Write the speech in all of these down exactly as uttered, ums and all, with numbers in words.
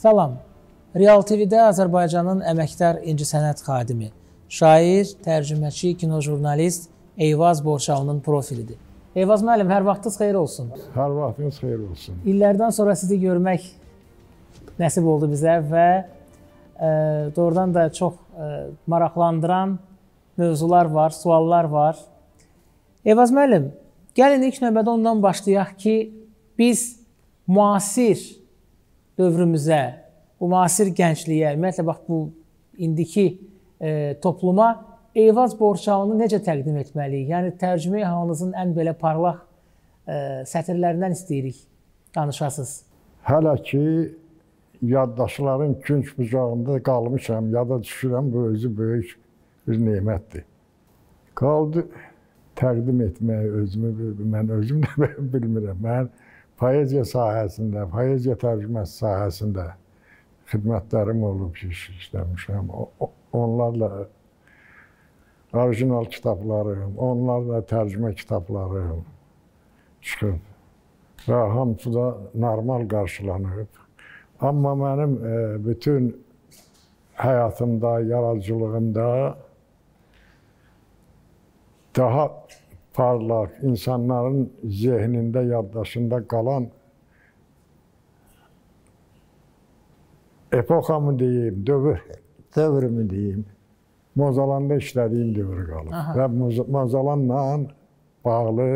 Salam. Real T V-də Azərbaycanın əməkdar incəsənət xadimi, şair, tərcüməçi, kinojurnalist Eyvaz Borçalının profilidir. Eyvaz müəllim, hər vaxtınız xeyir olsun. Hər vaxtınız xeyir olsun. İllərdən sonra sizi görmək nəsib oldu bizə və e, doğrudan da çox e, maraqlandıran mövzular var, suallar var. Eyvaz müəllim, gəlin ilk növbədə ondan başlayaq ki, biz müasir dövrümüzə, bu müasir gəncliyə, ümumiyyətlə bax bu indiki e, topluma Eyvaz Borçalını necə təqdim etməliyik? Yəni tərcümə halınızın ən belə parlaq e, sətirlərindən istəyirik danışasınız. Hələ ki yaddaşların künc bucağında qalmışam, yada düşürəm, bu özü böyük bir nemətdir. Qaldı təqdim etmək özümü, mən özüm də bilmirəm. Mən poeziya sahəsində, poeziya tərcüməsi sahəsində xidmətlərim olub, işləmişəm. Onlarla orijinal kitablarım, onlarla tərcümə kitablarım çıxıb və hamısı da normal qarşılanıb. Amma mənim e, bütün həyatımda, yaradıcılığımda daha parlaq, insanların zehnində, yaddaşında qalan epoxamı deyim, dövr, dövrümü deyim, Mozalan'da işlədiyim dövr qalıb. Aha. Və Mozalanla bağlı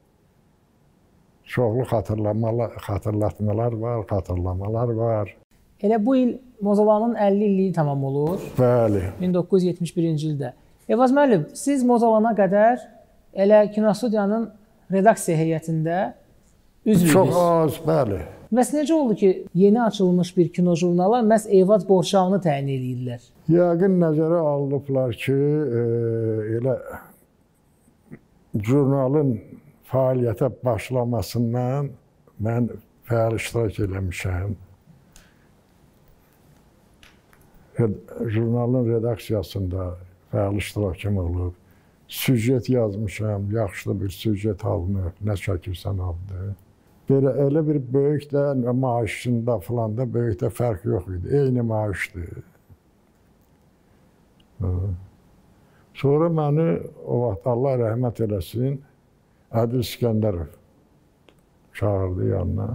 çoxlu xatırlamalar, xatırlatmalar var, xatırlamalar var. Elə bu il Mozalanın əlli illiyi tamam olur. Bəli. min doqquz yüz yetmiş birinci ildə. Eyvaz müəllim, siz Mozalana qədər elə kinostudiyanın redaksiya heyətində üzvüydünüz. Çox az, bəli. Bəs necə oldu ki, yeni açılmış bir kinojurnala məhz Eyvaz Borçalını təyin edirlər? Yəqin nəzərə alınıblar ki, e, elə jurnalın fəaliyyətə başlamasından mən fəal iştirak eləmişəm. Jurnalın redaksiyasında fəal iştirakım olub. Süjet yazmışam, yaxşı bir süjet alınıb, nə çəkirsən aldı. Belə elə bir böyük də maaşında falan da böyük də fərq yox idi. Eyni maaşdır. Sonra məni o vaxt Allah rəhmət eləsin, Ədil İskəndərov çağırdı yanına.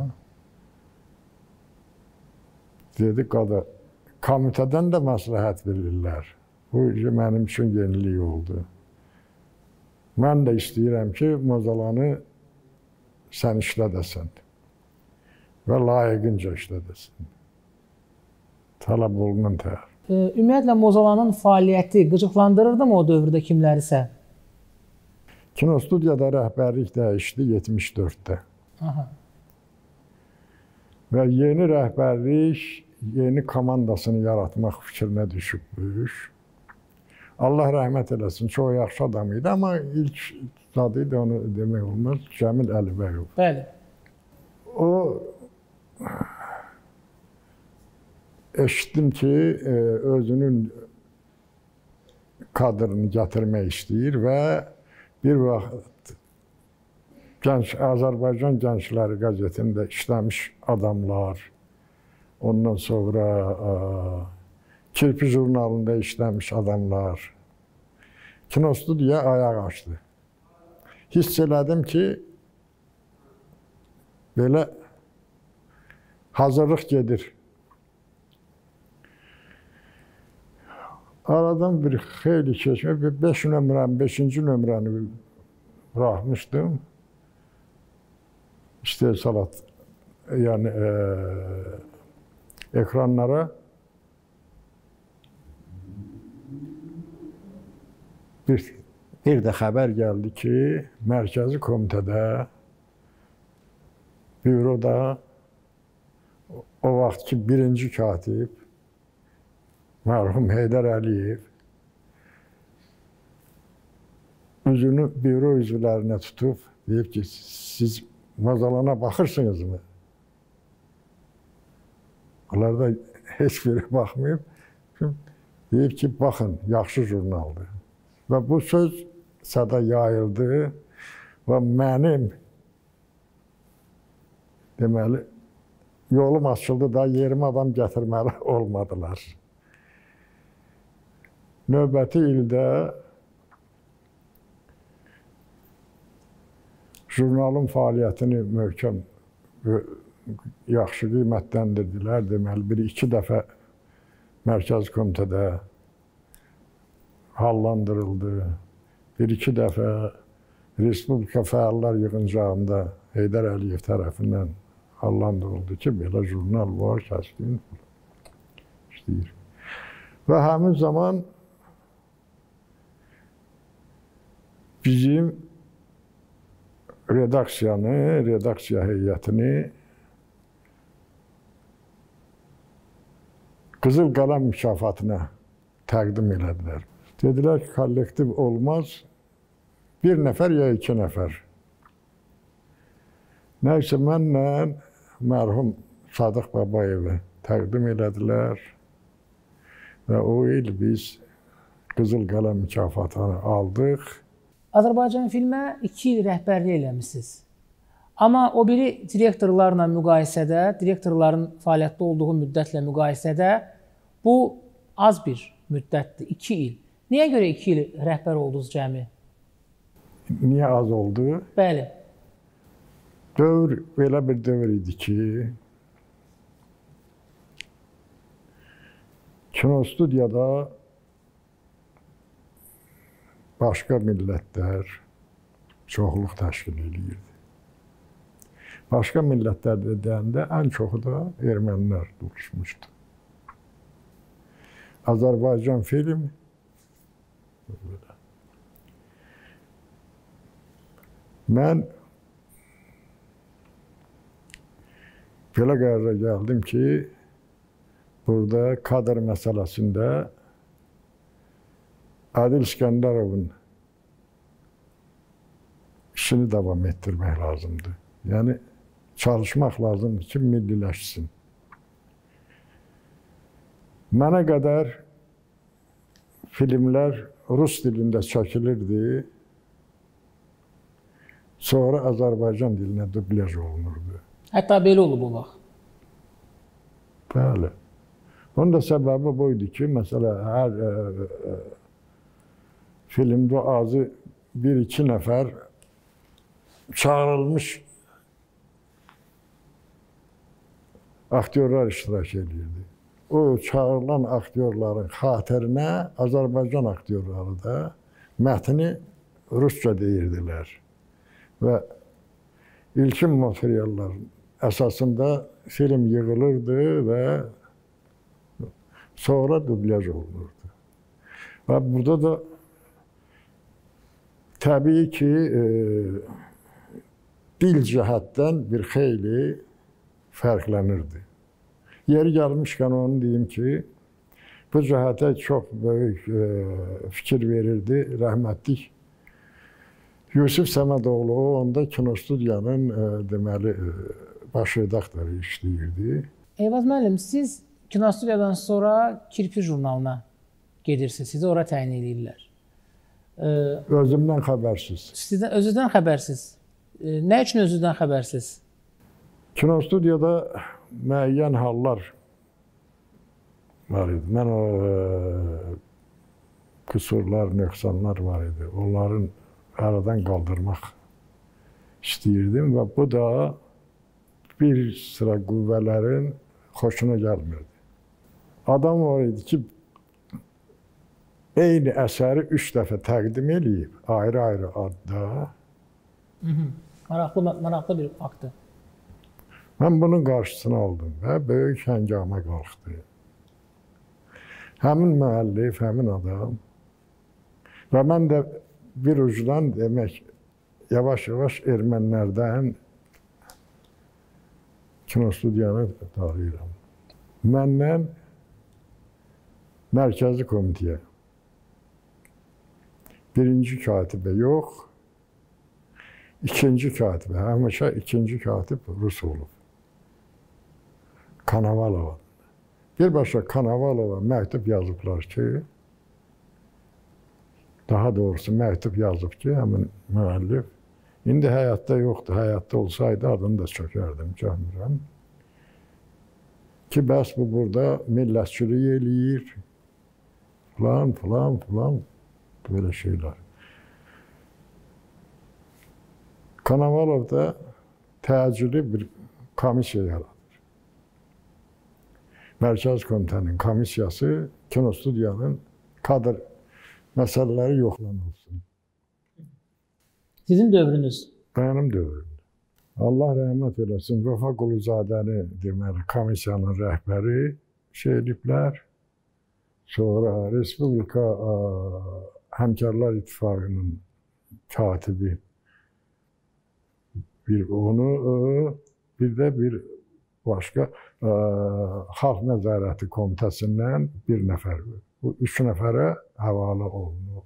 Dedi, qada, komitədən də məsləhət verirlər. Bu mənim üçün yenilik oldu. Mən də istəyirəm ki, Mozalanı sən işlədəsən və layiqincə işlədəsən. Tələb olunan təhər. Ümumiyyətlə, Mozalanın fəaliyyəti qıcıqlandırırdı mı o dövrdə kimlərisə? Kinostudiyada rəhbərlik dəyişdi yetmiş dörddə. Aha. Və yeni rəhbərlik, yeni komandasını yaratmaq fikrinə düşübmüş. Allah rəhmət eləsin, çox yaxşı adam idi, amma ilk zadı idi, onu demək olmaz, Cəmil Əlibəyov. Bəli. O, eşitdim ki, özünün kadrını gətirmək istəyir və bir vaxt Gənc, Azərbaycan Gəncləri qəzetində işləmiş adamlar, ondan sonra Kirpi jurnalında işləmiş adamlar kinostudiya ayaq açdı. Hiss elədim ki, belə hazırlıq gedir. Aradan bir xeyli keçmə, beş nömrəni, beşinci nömrəni buraxmışdım. İstehsalat, yəni e, ekranlara. Bir, bir də xəbər gəldi ki, mərkəzi komitədə, büroda o vaxt ki, birinci katib, mərhum Heydər Əliyev, üzünü büro üzvlərinə tutub, deyib ki, siz Mozalana baxırsınızmı? Onlar da heç biri baxmayıb. Deyib ki, baxın, yaxşı jurnaldır. Və bu söz səda yayıldı və mənim deməli yolum açıldı da yerimə adam gətirməli olmadılar. Növbəti ildə jurnalın fəaliyyətini möhkəm, yaxşı qiymətləndirdilər. Deməli, bir iki dəfə Mərkəzi Komitədə hallandırıldı. Bir iki dəfə Respublika Fəallar Yığıncağında Heydər Əliyev tərəfindən hallandırıldı ki, belə jurnal var, kəskin işləyir. Və həmin zaman bizim redaksiyanı, redaksiya heyətini Qızıl Qələm mükafatına təqdim elədilər. Dedilər ki, kollektiv olmaz, bir nəfər ya iki nəfər. Nəysə, mənlə mərhum Sadıq Babayevi təqdim elədilər və o il biz Qızıl Qələm mükafatını aldıq. Azərbaycan filmə iki il rəhbərlik eləmişsiniz. Amma o biri direktorlarla müqayisədə, direktorların fəaliyyətdə olduğu müddətlə müqayisədə bu az bir müddətdir, iki il. Niyə görə iki il rəhbər oldunuz cəmi? Niyə az oldu? Bəli. Dövr, belə bir dövr idi ki, kinostudiyada başqa millətlər çoxluq təşkil edirdi. Başqa millətlər deyəndə ən çoxu da ermənilər duruşmuşdu. Azərbaycan film mən belə qərara gəldim ki, burada kadr məsələsində Adil İskəndərovun işini davam etdirmək lazımdır. Yəni, çalışmaq lazımdır ki, milliləşsin. Mənə qədər filmlər rus dilində çəkilirdi, sonra Azərbaycan dilinə dublyaj olunurdu. Hətta belə olub o vaxt. Bəli. Onun da səbəbi buydu ki, məsələ, hər ə, ə, filmdə azı bir-iki nəfər çağırılmış aktyorlar iştirak edirdi. O çağırılan aktyorların xatirinə Azərbaycan aktyorları da mətni rusca deyirdilər. Və ilkin materialların əsasında film yığılırdı və sonra dublyaj olunurdu. Və burada da təbii ki, e, dil cəhətdən bir xeyli fərqlənirdi. Yeri gəlmişkən onu deyim ki, bu cəhətə çox böyük e, fikir verirdi rəhmətlik Yusif Səmədoğlu. O, onda kinostudiyanın e, deməli, e, baş redaktoru işləyirdi. Eyvaz müəllim, siz kinostudiyadan sonra Kirpi jurnalına gedirsiniz, sizi ora təyin edirlər. E, Özümdən xəbərsiz. Sizdən, özünüzdən xəbərsiz. E, nə üçün özünüzdən xəbərsiz? Kinostudiyada müəyyən hallar var idi. Mən o e, qüsurlar, nöqsanlar var idi. Onların aradan qaldırmaq istəyirdim və bu da bir sıra qüvvələrin xoşuna gəlmirdi. Adam var idi ki, eyni əsəri üç dəfə təqdim eləyib, ayrı-ayrı adda. Hı -hı. Maraqlı, maraqlı bir faktdır. Mən bunun qarşısını aldım və böyük həngamə qalxdı. Həmin müəllif, həmin adam və mən də bir ucdan demək, yavaş-yavaş ermənilərdən kinostudiyanı tarayıram. Məndən Mərkəzi Komitəyə birinci katibə yox, ikinci katibə, həmişə ikinci katib Rus olub. Kanavalova. Birbaşa Kanavalova məktub yazıblar ki, daha doğrusu məktub yazıb ki, həmin müəllif, indi həyatda yoxdur, həyatda olsaydı adını da çökərdim, görmürəm. ki bəs bu burada millətçilik eləyir, falan, falan, falan, böyle şeyler. Konovalov da təcili bir komissiya yaradır. Mərkəz Komitənin komissiyası kinostudiyanın kadr məsələləri yoxlanılsın. Sizin dövrünüz? Benim dövrümdə. Allah rəhmət eləsin, Vəfa Quluzadəni deməli komissiyanın rəhbəri şey ediblər. Sonra Respublika Həmkarlar İttifaqının katibi bir onu, bir de bir başka Xalq Nəzarəti Komitəsindən bir nəfər. Bu üç nəfərə həvalə olunur.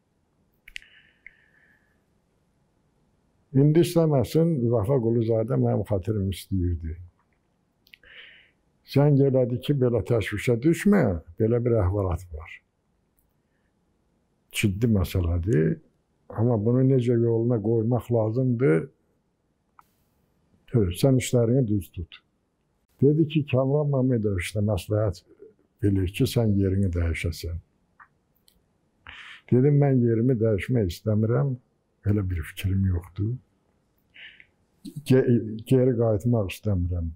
İndi istəməsin, Vəfa Quluzadə mənim xatirim istəyirdi. Zəng elədi ki, belə təşvişə düşmə, belə bir əhvalat var. Ciddi məsələdir, amma bunu necə yoluna qoymaq lazımdır, sən işlərini düz tut. Dedi ki, Kamran Məmmədov işte məsləhət bilir ki, sən yerini dəyişəsən. Dedim, mən yerimi dəyişmək istəmirəm, elə bir fikrim yoxdur. Ge geri qayıtmaq istəmirəm.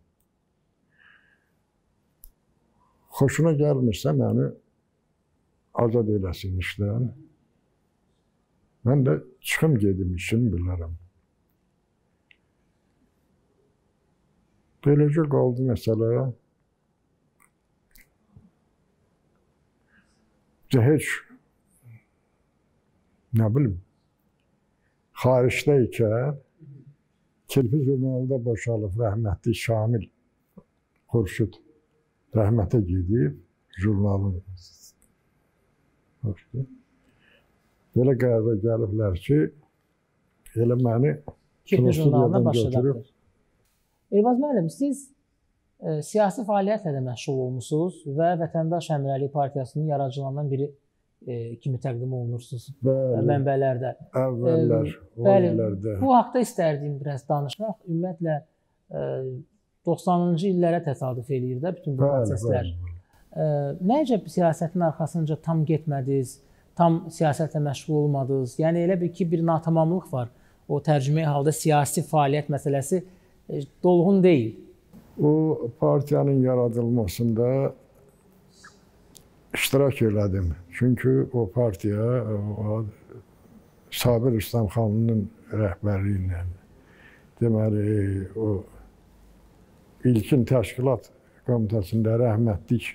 Xoşuna gəlmirsə məni azad eləsin işdən. Mən də çıxım gedim işimi bilərəm. Böylece qaldı məsələ. Heç, nə bilim, xaricdəykən Kirpi jurnalında boşalıb rəhmətli Şamil Xurşud rəhmətə gedib jurnalın belə qərara gəliblər ki, elə məni Kirpi jurnalına başlayıb. Eyvaz müəllim, siz e, siyasi fəaliyyətlə də məşğul olmusunuz və Vətəndaş Həmrəylik Partiyasının yaradıcılarından biri e, kimi təqdim olunursunuz bəli, mənbələrdə. Əvvəllər, e, bəli, bu haqda istərdim biraz danışmaq. Ümumiyyətlə e, doxsanıncı illərə təsadüf eləyir də bütün bu bəli, proseslər. Bəli, bəli. E, Nəcə siyasətin arxasınca tam getmədiniz, tam siyasətlə məşğul olmadınız? Yəni elə bir ki, bir natamamlıq var. O tərcüməyi halda siyasi fəaliyyət məsələsi e, dolğun deyil. O partiyanın yaradılmasında iştirak elədim. Çünki o partiya o, Sabir İslamxanlının rəhbərliyi ilə deməli o ilkin təşkilat komitəsində rəhmətlik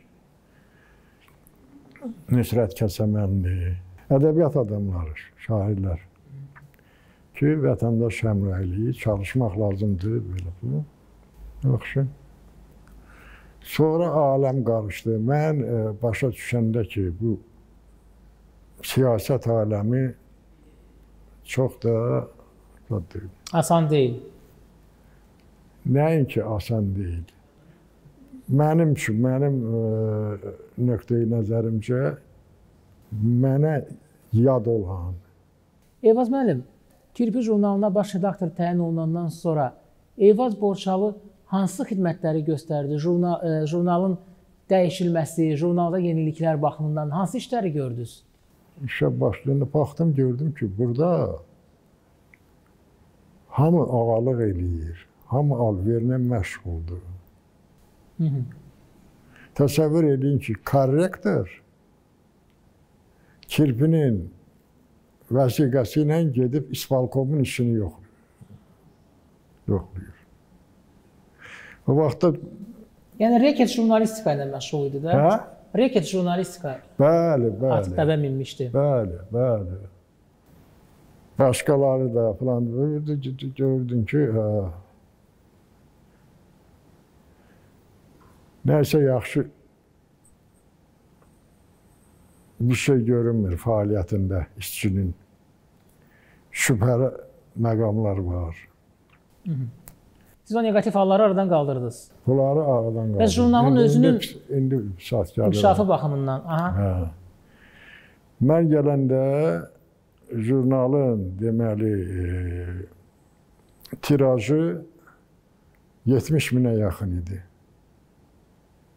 Nüsrət Kəsəmənli, ədəbiyyat adamları, şairlər ki, vətəndaş həmrəyliyi çalışmaq lazımdır belə bu. Yaxşı. Sonra aləm qarışdı. Mən e, başa düşəndə ki, bu siyasət aləmi çox da asan deyil. Nəinki asan deyil. Mənim üçün, mənim e, nöqteyi nəzərimcə mənə yad olan. Eyvaz müəllim, Kirpi jurnalına baş redaktor təyin olunandan sonra Eyvaz Borçalı hansı xidmətləri göstərdi? Jurnal, e, jurnalın dəyişilməsi, jurnalda yeniliklər baxımından hansı işləri gördünüz? İşə başlayanda baxdım, gördüm ki, burada hamı ağalıq eləyir, hamı alverlə məşğuldur. Hı -hı. Təsəvvür edin ki, korrektor Kirpinin vəsiqəsi ilə gedib İsvalkomun işini yoxlayır. yoxlayır. O vaxtda... Yəni, reket jurnalistika ilə məşğul idi də? Hə? Reket jurnalistika. Bəli, bəli. Artıq dəvə minmişdi. Bəli, bəli. Başqaları da falan gördün ki, hə. Nəysə yaxşı bir şey görünmür fəaliyyətində işçinin. Şübhəli məqamlar var. Hı -hı. Siz o negativ halları aradan qaldırdınız. Bunları aradan qaldırdınız. Və jurnalın özünün indi, indi inkişafı baxımından. Aha. Hə. Mən gələndə jurnalın deməli e, tirajı yetmiş minə yaxın idi.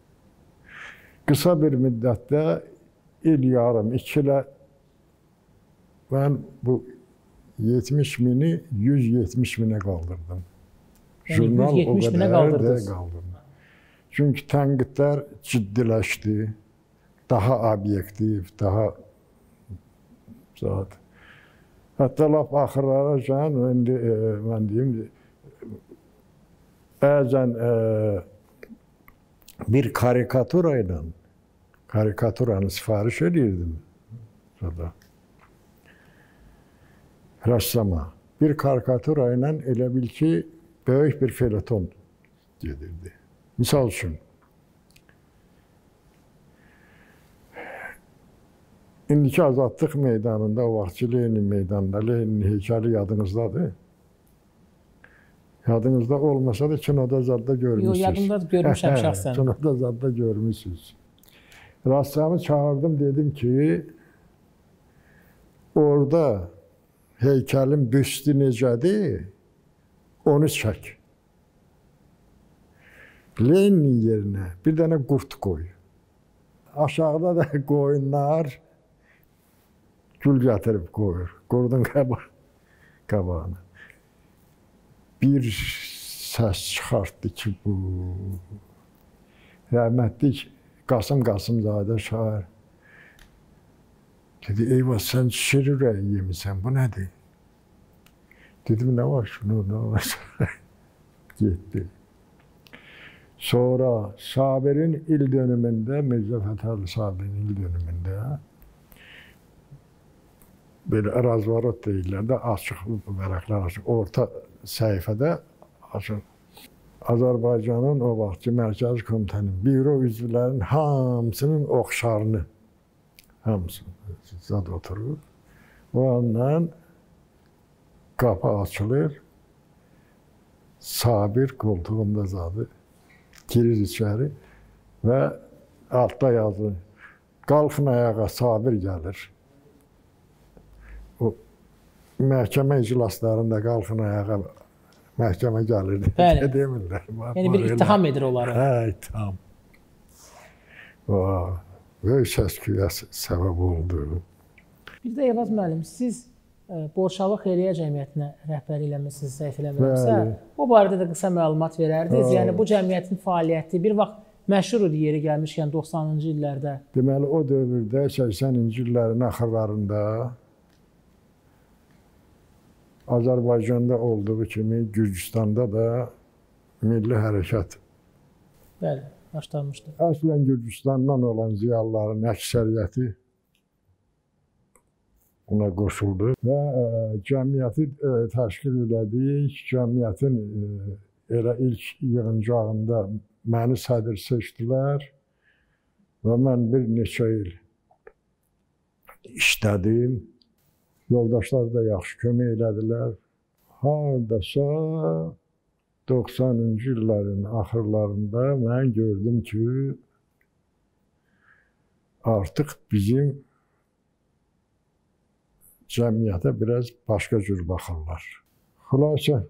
qısa bir müddətdə il yarım, iki ilə mən bu yetmiş mini yüz yetmiş minə qaldırdım. Jurnal o qədər də qaldırdım. Çünki tənqidlər ciddiləşdi, daha obyektiv, daha zat. Hətta lap axırlara can, indi e, mən deyim, bəzən e, bir karikatura ilə karikaturanı sifariş edirdim. Sonra rəssama. Bir karikatura ilə elə bil ki, böyük bir feleton gedirdi. Misal üçün, indiki Azadlıq meydanında, o vaxtki Lenin meydanında, Leninin heykəli yadınızdadır. Yadınızda olmasa da kinoda zadda görmüşsünüz. Yox, yadımda görmüşəm şəxsən. Kinoda zadda görmüşsünüz. Rassamı çağırdım, dedim ki, orada heykəlin büstü necədir, onu çək. Lenin yerinə bir dənə qurt qoy. Aşağıda da qoyunlar gül gətirib qoyur. Qurdun qabağına. Bir səs çıxartdı ki, bu rəhmətlik Qasım Qasımzadə şair. Dedi, eyvah, sən şir ürəyi yemişsən, bu nədir? Dedim, nə var şunu, nə var? Getdi. Sonra Sabirin il dönümündə, Mirzə Fətəli Sabirin il dönümündə belə razvarot deyirlər də, açıq vərəqlər açıq, orta səhifədə açıq. Azərbaycanın o vaxtki Mərkəzi Komitənin büro üzvlərinin hamısının oxşarını, hamısını zad oturur. O andan qapı açılır, Sabir qoltuğunda zadı girir içəri və altda yazılır, qalxın ayağa, Sabir gəlir. O məhkəmə iclaslarında qalxın ayağa, məhkəmə gəlir demirlər. Yəni bir ittiham edir onları. Hə, ittiham. Böyük səs-küyə səbəb oldu. Bir də Eyvaz müəllim, siz Borçalı Xeyriyyə Cəmiyyətinə rəhbərlik eləmişsiniz, səhv eləmirəmsə, o barədə də qısa məlumat verərdiniz. Yəni bu cəmiyyətin fəaliyyəti bir vaxt məşhur idi yeri gəlmişkən doxsanıncı illərdə. Deməli, o dövrdə səksəninci illərin axırlarında Azərbaycanda olduğu kimi Gürcüstanda da milli hərəkat Bəli, başlanmışdı. Əslən Gürcüstandan olan ziyalıların əksəriyyəti ona qoşuldu və ə, cəmiyyəti ə, təşkil elədik. Cəmiyyətin ə, elə ilk yığıncağında məni sədr seçdilər və mən bir neçə il işlədim. Yoldaşlar da yaxşı kömək elədilər. Hardasa doxsanıncı illərin axırlarında mən gördüm ki, artıq bizim cəmiyyətə biraz başqa cür baxırlar. Xülasə,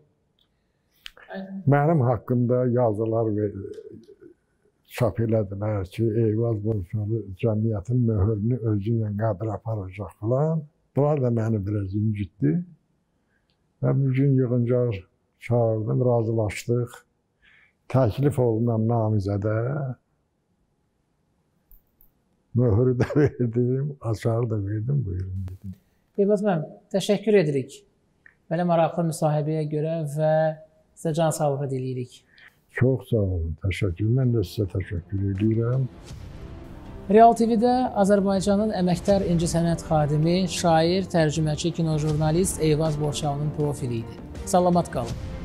mənim haqqımda yazılar çap elədilər ki, Eyvaz Borçalı cəmiyyətin möhürünü özü ilə qəbirə aparacaq falan. Bunlar da məni biraz incitdi. Və bugün yığıncaq çağırdım, razılaşdıq. Təklif olunan namizədə möhürü də verdim, açarı da verdim, buyurun dedim. Eyvaz müəllim, təşəkkür edirik. Belə maraqlı müsahibəyə görə və sizə can sağlığı diləyirik. Çox sağ olun, təşəkkür. Mən də sizə təşəkkür edirəm. Real T V-də Azərbaycanın əməkdar incəsənət xadimi, şair, tərcüməçi, kinojurnalist Eyvaz Borçalının profili idi. Salamat qalın.